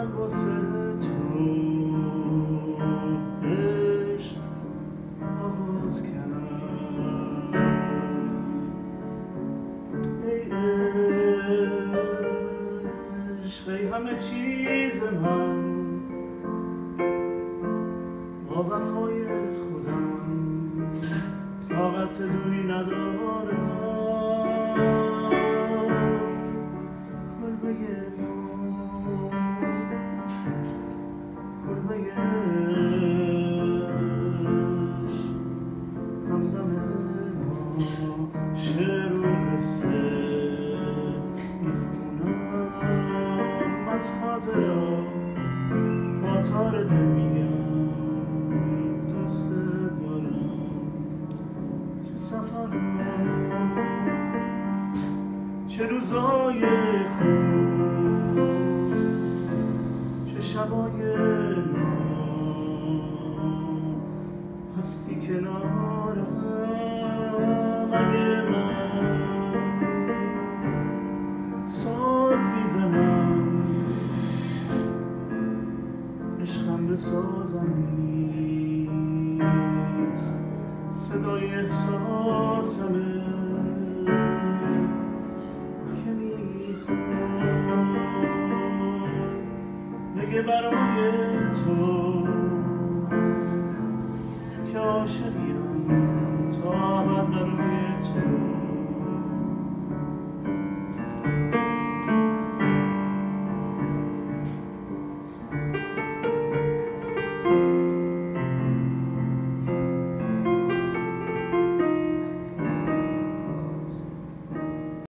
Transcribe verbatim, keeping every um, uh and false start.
من واسه تو عشق آغاز کرد. ای عشق ای همه چیز من، با وفای خودم طاقت دوری ندارم. کلبه ما کلبه عشق همدم ما شعر و قصه میخونم از خاطرات با تار دل میگم دوست دارم. چه سفرها چه روزای خوب چه شبای نام هستی کنارم. اگه من ساز میزنم عشقم به سازم نیست، صدای احساسمه که میخوای بگه برای تو که عاشق